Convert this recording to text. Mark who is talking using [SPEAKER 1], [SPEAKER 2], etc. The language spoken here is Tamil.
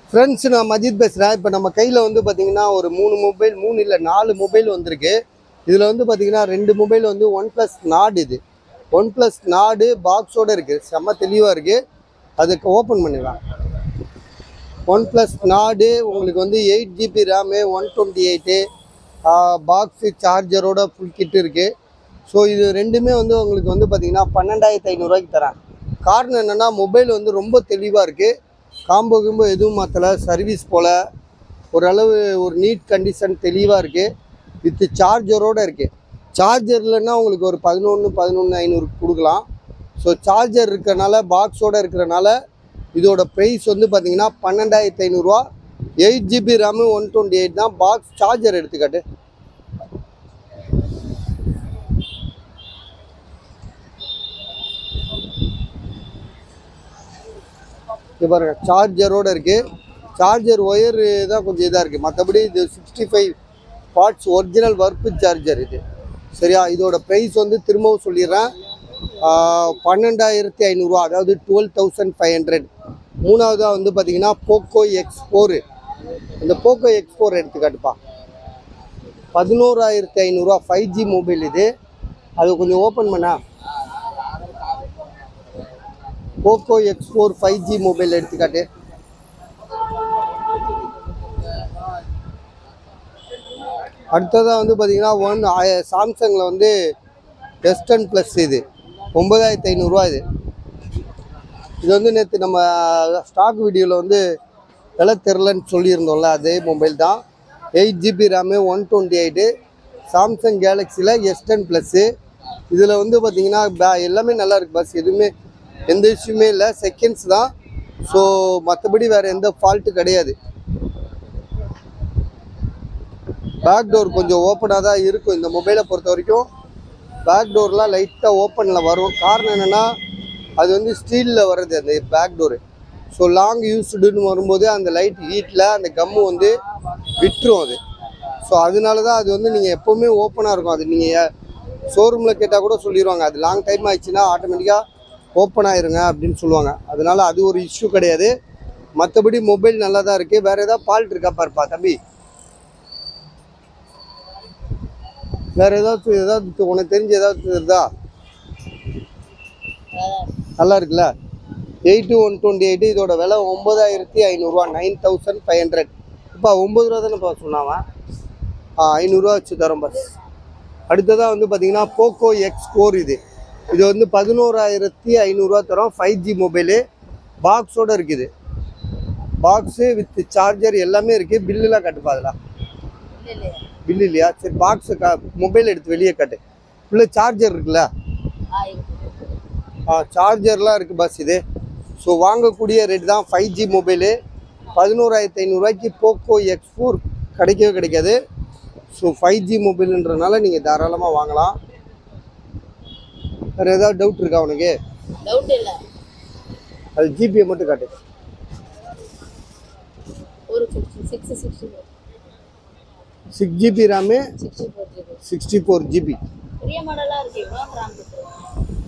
[SPEAKER 1] ஃப்ரெண்ட்ஸ், நான் மஜித் பேசுகிறேன். இப்போ நம்ம கையில் வந்து பார்த்தீங்கன்னா ஒரு 3 மொபைல், 3 இல்லை 4 மொபைல் வந்திருக்கு. இதில் வந்து பார்த்தீங்கன்னா 2 மொபைல் வந்து OnePlus Nord. இது OnePlus Nord பாக்ஸோடு இருக்குது, செம்ம தெளிவாக இருக்குது. அதுக்கு ஓப்பன் பண்ணிடலாம். OnePlus Nord உங்களுக்கு வந்து 8GB RAM, 128 பாக்ஸு சார்ஜரோட ஃபுல் கிட் இருக்குது. ஸோ இது ரெண்டுமே வந்து உங்களுக்கு வந்து பார்த்திங்கன்னா 12,500 தரேன். காரணம் என்னென்னா மொபைல் வந்து ரொம்ப தெளிவாக இருக்குது. காம்போ எதுவும் மாற்றலை, சர்வீஸ் போல் ஓரளவு ஒரு நீட் கண்டிஷன் தெளிவாக இருக்குது. வித்து சார்ஜரோடு இருக்குது. சார்ஜர் இல்லைன்னா உங்களுக்கு ஒரு 11,500 கொடுக்கலாம். ஸோ சார்ஜர் இருக்கிறனால, பாக்ஸோடு இருக்கிறனால இதோட ப்ரைஸ் வந்து பார்த்திங்கன்னா 12,500. 8GB RAM 128 தான். பாக்ஸ் சார்ஜர் எடுத்துக்காட்டு. இது பாருங்க, சார்ஜரோடு இருக்குது. சார்ஜர் ஒயர் தான் கொஞ்சம் இதாக இருக்குது. மற்றபடி இது 65 வாட்ஸ் ஒரிஜினல் வர்ப்பு சார்ஜர் இது. சரியா? இதோட ப்ரைஸ் வந்து திரும்பவும் சொல்லிடுறேன், 12,500, அதாவது 12,500. மூணாவதாக வந்து பார்த்திங்கன்னா போக்கோ X4. இந்த போக்கோ X4 எடுத்துக்காட்டுப்பா, 11,500. 5G மொபைல் இது. அது கொஞ்சம் ஓப்பன் பண்ணா. போக்கோ X4 5G மொபைல் எடுத்துக்காட்டு. அடுத்ததாக வந்து பார்த்திங்கன்னா சாம்சங்கில் வந்து S10 Plus. இது 9,500. இது வந்து நேற்று நம்ம ஸ்டாக் வீடியோவில் வந்து விலை தெரிலன்னு சொல்லியிருந்தோம்ல, அதே மொபைல் தான். 8GB RAM 128 Samsung கேலக்ஸியில் S10 Plus. இதில் வந்து பார்த்திங்கன்னா எல்லாமே நல்லா இருக்குது. பஸ் எதுவுமே எந்த இஷ்யூமே இல்லை, செகண்ட்ஸ் தான். ஸோ மற்றபடி வேறு எந்த ஃபால்ட்டு கிடையாது. பேக் டோர் கொஞ்சம் ஓப்பனாக தான் இருக்கும் இந்த மொபைலை பொறுத்த வரைக்கும். பேக் டோர்லாம் லைட்டாக ஓப்பனில் வரும். காரணம் என்னென்னா அது வந்து ஸ்டீலில் வர்றது அந்த பேக் டோரு. ஸோ லாங் யூஸ்டுன்னு வரும்போது அந்த லைட் ஹீட்டில் அந்த கம்மு வந்து விட்டுரும் அது. ஸோ அதனால தான் அது வந்து நீங்கள் எப்போவுமே ஓப்பனாக இருக்கும். அது நீங்கள் ஷோரூமில் கேட்டால் கூட சொல்லிடுவாங்க, அது லாங் டைம் ஆயிடுச்சுன்னா ஆட்டோமேட்டிக்காக ஓப்பன் ஆயிருங்க அப்படின்னு சொல்லுவாங்க. அதனால் அது ஒரு இஷ்யூ கிடையாது. மற்றபடி மொபைல் நல்லா தான் இருக்குது. வேறு ஏதாவது ஃபால்ட் இருக்கா பாருப்பா தம்பி. வேறு ஏதாவது உனக்கு தெரிஞ்ச ஏதாவது இருக்குதா? நல்லா இருக்குல்ல. 8,128. இதோட விலை 9,500. 9,500. இப்போ 9 ரூபா தானேப்பா சொன்னாவன். 500 வச்சு தரோம் பஸ். அடுத்ததாக வந்து பார்த்திங்கன்னா போக்கோ X4. இது வந்து 11,500 தரோம். 5G மொபைலு பாக்ஸோடு இருக்குது. பாக்ஸு வித் சார்ஜர் எல்லாமே இருக்குது. பில்லுலாம் கட்டுப்பா அதெல்லாம். பில்லு இல்லையா? சரி, பாக்ஸு மொபைல் எடுத்து வெளியே கட்டு. உள்ள சார்ஜர் இருக்குல்ல, சார்ஜர்லாம் இருக்குது பஸ் இது. ஸோ வாங்கக்கூடிய ரேட் தான் 5G மொபைலு 11,500 போக்கோ X4 கிடைக்கவே கிடைக்காது. ஸோ 5G மொபைலுன்றனால நீங்கள் தாராளமாக வாங்கலாம். வேறு ஏதாவது டவுட் இருக்கா உனக்கு?
[SPEAKER 2] டவுட் இல்லை,
[SPEAKER 1] அது ஜிபியை மட்டும் காட்டு.
[SPEAKER 2] ஒரு
[SPEAKER 1] 6GB RAM 64GB.
[SPEAKER 2] பெரிய மாடலாக இருக்குது.